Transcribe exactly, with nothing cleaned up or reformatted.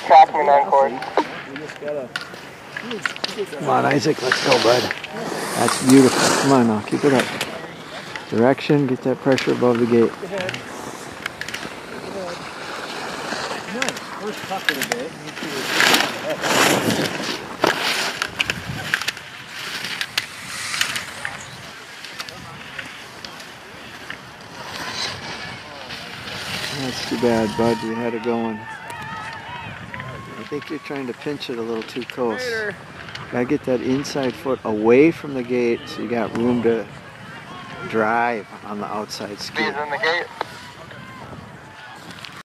Trackman on course. Come on, Isaac, let's go, bud. That's beautiful. Come on now, keep it up. Direction, get that pressure above the gate. First tuck it a bit. That's too bad, bud. You had it going. I think you're trying to pinch it a little too close. Gotta get that inside foot away from the gate so you got room to drive on the outside skid. Speed in the gate.